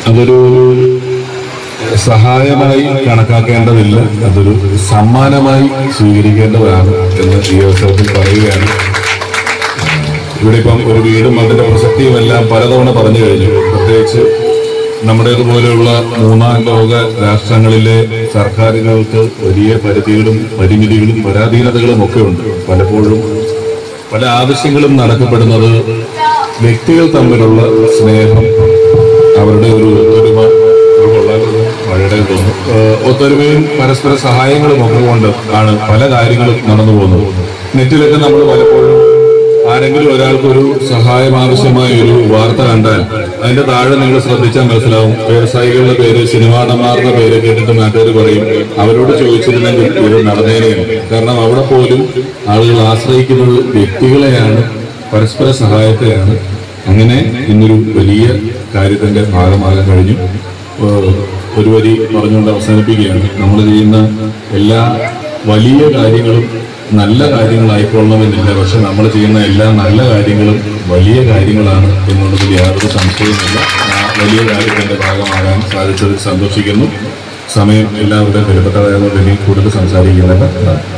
അതൊരു സഹായമായി കണക്കാക്കേണ്ടതില്ല, അതൊരു സമ്മാനമായി സ്വീകരിക്കേണ്ടതാണ് എന്ന് ഈ അവസരത്തിൽ പറയുകയാണ്. ഇവിടെ ഇപ്പം ഒരു വീടും അതിന്റെ പ്രസക്തിയുമെല്ലാം പലതവണ പറഞ്ഞു കഴിഞ്ഞു. പ്രത്യേകിച്ച് നമ്മുടേതുപോലെയുള്ള മൂന്നാം ലോക രാഷ്ട്രങ്ങളിലെ സർക്കാരുകൾക്ക് വലിയ പരിധികളും പരിമിതികളും പരാധീനതകളും ഒക്കെ ഉണ്ട്. പലപ്പോഴും പല ആവശ്യങ്ങളും നടക്കപ്പെടുന്നത് വ്യക്തികൾ തമ്മിലുള്ള സ്നേഹം, അവരുടെ ഒരു ഒത്തൊരുമ, ഒത്തൊരുമയും പരസ്പര സഹായങ്ങളും ഒക്കെ കൊണ്ട് ആണ് പല കാര്യങ്ങളും നടന്നു പോകുന്നത്. നെറ്റിലൊക്കെ നമ്മൾ പലപ്പോഴും ആരെങ്കിലും ഒരാൾക്കൊരു സഹായം ആവശ്യമായ ഒരു വാർത്ത കണ്ടാൽ അതിന്റെ താഴെ നിങ്ങൾ ശ്രദ്ധിച്ചാൽ മനസ്സിലാവും, വ്യവസായികളുടെ പേര്, സിനിമാ നടന്മാരുടെ പേര് കേട്ടിട്ട് നാട്ടുകാർ പറയും അവരോട് ചോദിച്ചിരുന്നെങ്കിൽ ഇത് നടന്നേനെയാണ്. കാരണം അവിടെ പോലും ആളുകൾ ആശ്രയിക്കുന്നത് വ്യക്തികളെയാണ്, പരസ്പര സഹായത്തെയാണ്. അങ്ങനെ ഇന്നൊരു വലിയ കാര്യത്തിന്റെ ഭാഗമാകാൻ കഴിഞ്ഞു. ഒരു വരി പറഞ്ഞുകൊണ്ട് അവസാനിപ്പിക്കുകയാണ്. നമ്മൾ ചെയ്യുന്ന എല്ലാ വലിയ കാര്യങ്ങളും നല്ല കാര്യങ്ങളായിക്കൊള്ളണമെന്നില്ല, പക്ഷെ നമ്മൾ ചെയ്യുന്ന എല്ലാ നല്ല കാര്യങ്ങളും വലിയ കാര്യങ്ങളാണ് എന്നുള്ളതിൽ യാതൊരു സംശയവുമില്ല. വലിയ കാര്യത്തിന്റെ ഭാഗമാകാൻ സാധിച്ചതിൽ സന്തോഷിക്കുന്നു. സമയം എല്ലാവരുടെയും വിലപ്പെട്ടതായതുകൊണ്ട് ഇനി കൂടുതൽ സംസാരിക്കുന്നില്ല.